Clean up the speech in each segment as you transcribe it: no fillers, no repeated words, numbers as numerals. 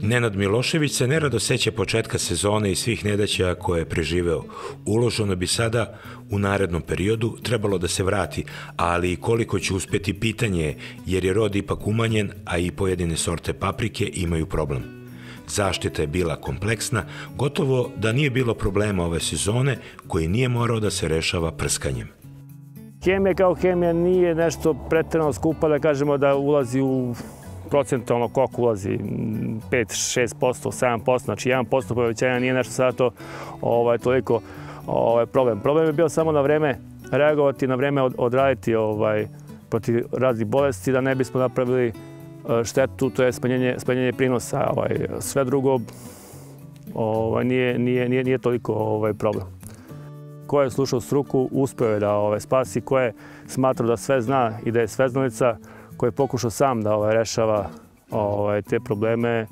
Nenad Milošević se nerado seća početka sezone i svih nedaća koje je preživeo. Uloženo bi sada u narednom periodu trebalo da se vrati, ali i koliko će uspeti pitanje je, jer je rod ipak umanjen, a i pojedine sorte paprike imaju problem. Zaštita je bila kompleksna, gotovo da nije bilo problema ove sezone koji nije morao da se rešava prskanjem. Hemija kao hemija nije nešto pretjerano skupa da kažemo da ulazi u procentualno koliko ulazi 5, 6%, 7%, znači 1% povećanja nije nešto sada to toliko problem. Problem je bio samo na vreme reagovati, na vreme odraditi protiv raznih bolesti da ne bismo napravili štetu, to je smanjenje prinosa. Sve drugo nije toliko problem. Ko je slušao struku, uspeo je da spasi, ko je smatrao da sve zna i da je sveznalica, koji je pokušao sam da rešava te probleme,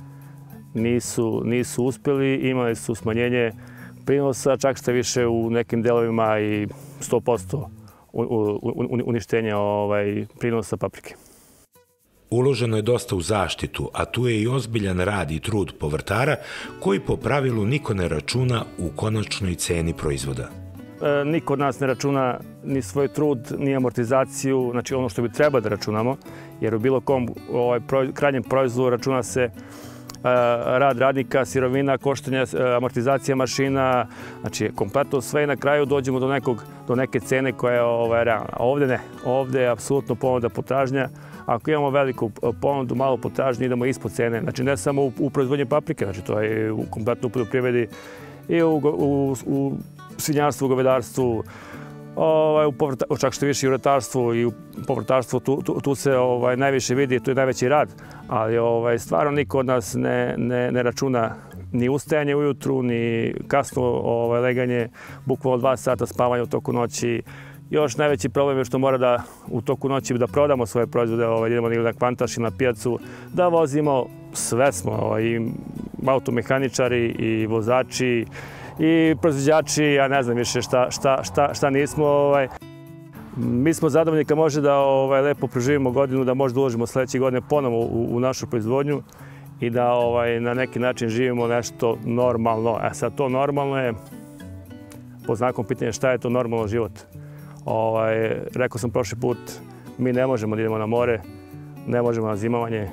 nisu uspjeli, imali su smanjenje prinosa, čak što više u nekim delovima i 100% uništenja prinosa paprike. Uloženo je dosta u zaštitu, a tu je i ozbiljan rad i trud povrtara koji po pravilu niko ne računa u konačnoj ceni proizvoda. Niko od nas ne računa ni svoj trud, ni amortizaciju, znači ono što bi trebalo da računamo, jer u bilo kom krajnjem proizvodu računa se rad radnika, sirovina, koštanje, amortizacija mašina, znači kompletno sve i na kraju dođemo do neke cene koja je realna. A ovdje ne, ovdje je apsolutno ponuda potražnja. Ako imamo veliku ponudu, malu potražnju, idemo ispod cene. Znači ne samo u proizvodnji paprike, znači to je u kompletno u poljoprivredi i u svinjarstvu, govedarstvu, čak što više i u ratarstvu i u povrtarstvu, tu se najviše vidi, tu je najveći rad, ali stvarno niko od nas ne računa ni ustajanje ujutru, ni kasno leganje, bukvalno 2 sata spavanja u toku noći. Još najveći problem je što mora da u toku noći da prodamo svoje proizvode, idemo na kvantaš ili na pijacu, da vozimo, sve smo, i automehaničari, i vozači, i proizvođači, ja ne znam više šta nismo. Mi smo zadovoljni kad može da lepo preživimo godinu, da možda uložimo sljedeće godine ponovo u našu proizvodnju i da na neki način živimo nešto normalno. A sad to normalno je, po znakom pitanja šta je to normalno život. Rekao sam prošli put, mi ne možemo da idemo na more, ne možemo na zimovanje.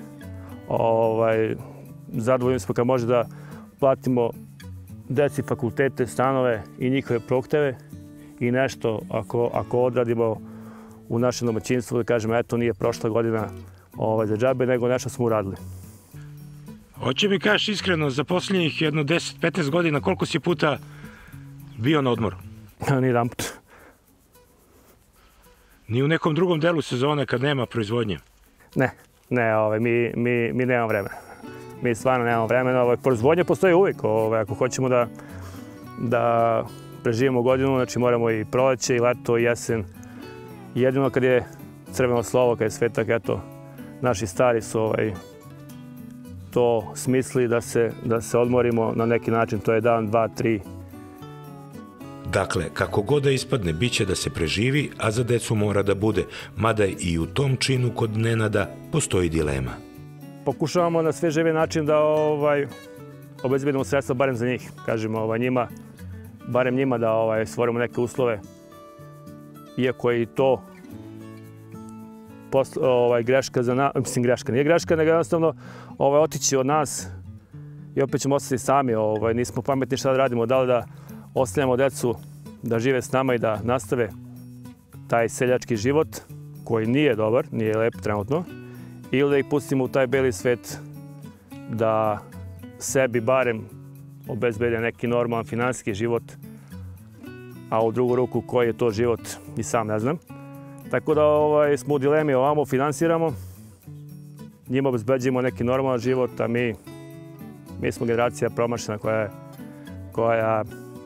Zadovoljni smo kad može da platimo deci fakultete, stanove i njihove prohteve i nešto ako odradimo u našem domaćinstvu da kažemo eto nije prošla godina za džabe, nego nešto smo uradili. Hoće mi kažeš iskreno, za posljednjih jedno 10-15 godina koliko si puta bio na odmoru? Ni jedan put. Ni u nekom drugom delu sezone kad nema proizvodnje? Ne, mi nemamo vremena. Mi stvarno nemamo vremena. Proizvodnja postoji uvijek. Ako hoćemo da preživimo godinu, znači moramo i proleće, i leto, i jesen. Jedino kad je crveno slovo, kad je svetak, eto, naši stari su to smisli da se odmorimo na neki način. To je dan, 2, 3. Dakle, kako god da ispadne, bit će da se preživi, a za decu mora da bude, mada i u tom činu kod Nenada postoji dilema. Pokušavamo na sve živi način da obezbedimo sredstva barem za njih. Kažemo barem njima da stvorimo neke uslove. Iako je i to greška za nas, mislim greška, nije greška, nego jednostavno otići od nas i opet ćemo ostati sami. Nismo pametni šta da radimo, da li da ostavljamo decu da žive s nama i da nastave taj seljački život koji nije dobar, nije lep trenutno, ili da ih pustimo u taj beli svet da sebi barem obezbede neki normalan finansijski život, a u drugu ruku koji je to život i sam ne znam. Tako da smo u dilemi, ovamo finansiramo, njima obezbeđujemo neki normalan život, a mi smo generacija promašena koja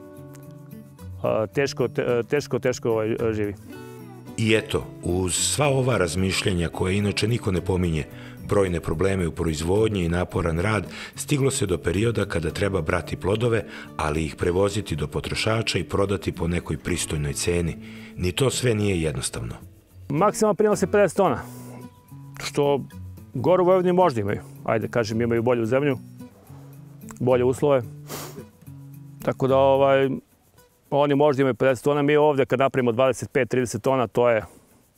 teško živi. I eto, uz sva ova razmišljenja koje inače niko ne pominje, brojne probleme u proizvodnji i naporan rad, stiglo se do perioda kada treba brati plodove, ali ih prevoziti do potrošača i prodati po nekoj pristojnoj ceni. Ni to sve nije jednostavno. Maksimalno prinos je 50 tona, što gore u Vojvodini možda imaju. Ajde, kažem, imaju bolju zemlju, bolje uslove. Tako da oni možda imaju 50 tona, mi ovdje kad napravimo 25-30 tona, to je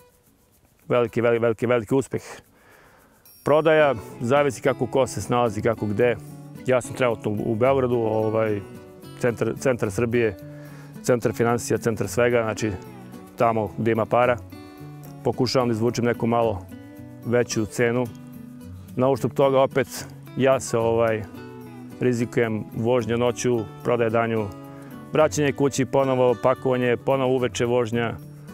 veliki uspjeh. Prodaja, zavisi kako ko se snalazi, kako gde. Ja sam trenutno u Beogradu, centar Srbije, centar financija, centar svega, znači tamo gdje ima para. Pokušavam da izvučem neku malo veću cenu. Na uštup toga opet ja se rizikujem vožnja noću, prodaje danju, vraćanje kući, ponovo pakovanje, ponovo uveče vožnja.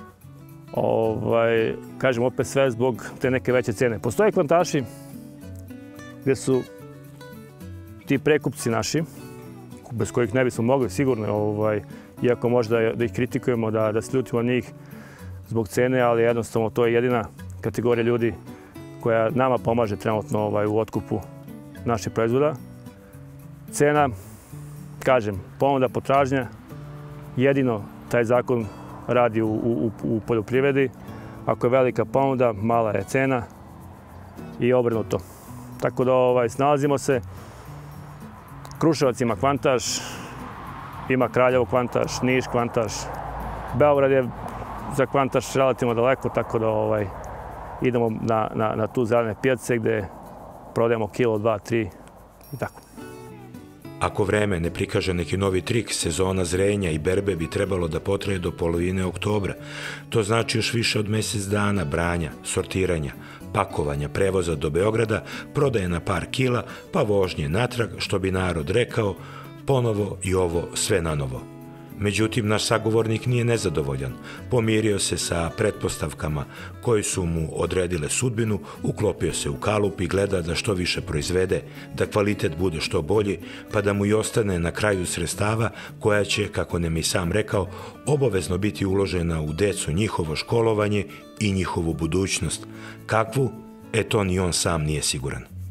Kažem opet sve zbog te neke veće cene. Postoje kvantaši gdje su ti prekupci naši, bez kojih ne bismo mogli sigurno, iako možda da ih kritikujemo, da se ljutimo od njih zbog cene, ali jednostavno to je jedina kategorija ljudi koja nama pomaže trenutno u otkupu naših proizvoda. Cena, kažem, ponuda, potražnja, jedino taj zakon radi u poljoprivredi. Ako je velika ponuda, mala je cena i obrnuto. Tako da snalazimo se. Kruševac ima kvantaž, ima Kraljevo kvantaž, Niš kvantaž. Beograd je za kvantaž relativno daleko, tako da idemo na tu zelene pijace gdje prodajemo kilo, 2, 3 i tako. Ako vreme ne prikaže neki novi trik, sezona zrenja i berbe bi trebalo da potraje do polovine oktobra. To znači još više od mjesec dana branja, sortiranja, pakovanja, prevoza do Beograda, prodaje na par kila, pa vožnje natrag, što bi narod rekao, ponovo i ovo sve na novo. Međutim, naš sagovornik nije nezadovoljan. Pomirio se sa pretpostavkama koje su mu odredile sudbinu, uklopio se u kalup i gleda da što više proizvede, da kvalitet bude što bolji, pa da mu i ostane na kraju sredstava koja će, kako nam i sam rekao, obavezno biti uložena u decu, njihovo školovanje i njihovu budućnost. Kakvu? To ni on sam nije siguran.